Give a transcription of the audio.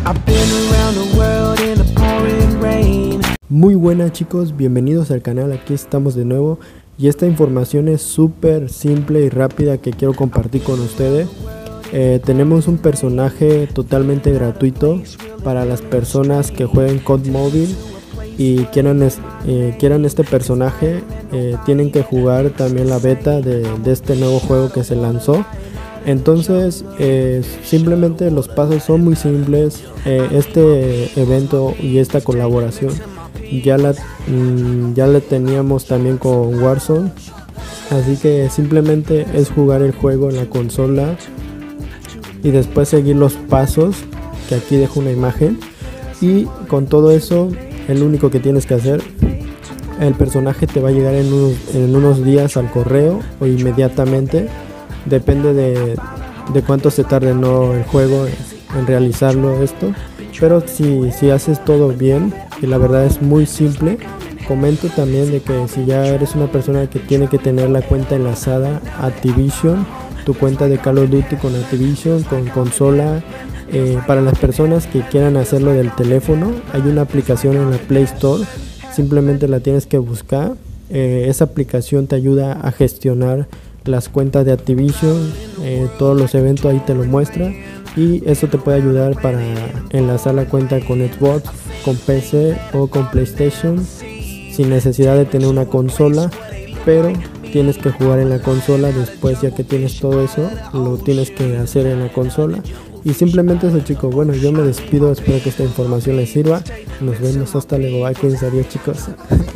Muy buenas chicos, bienvenidos al canal, aquí estamos de nuevo y esta información es súper simple y rápida que quiero compartir con ustedes. Tenemos un personaje totalmente gratuito para las personas que jueguen COD Mobile y quieran este personaje. Tienen que jugar también la beta de este nuevo juego que se lanzó. Entonces simplemente los pasos son muy simples. Este evento y esta colaboración ya la teníamos también con Warzone, así que simplemente es jugar el juego en la consola y después seguir los pasos, que aquí dejo una imagen, y con todo eso el único que tienes que hacer, el personaje te va a llegar en unos días al correo o inmediatamente, depende de cuánto se tarde el juego en realizarlo esto. Pero si haces todo bien, y la verdad es muy simple. Comento también de que si ya eres una persona que tiene que tener la cuenta enlazada a Activision, tu cuenta de Call of Duty con Activision, con consola, para las personas que quieran hacerlo del teléfono, hay una aplicación en la Play Store, simplemente la tienes que buscar. Esa aplicación te ayuda a gestionar las cuentas de Activision, todos los eventos ahí te lo muestra, y eso te puede ayudar para enlazar la cuenta con Xbox, con PC o con PlayStation sin necesidad de tener una consola, pero tienes que jugar en la consola. Después, ya que tienes todo eso, lo tienes que hacer en la consola. Y simplemente eso, chicos. Bueno, yo me despido, espero que esta información les sirva. Nos vemos hasta luego. Bye, cuídense, adiós chicos.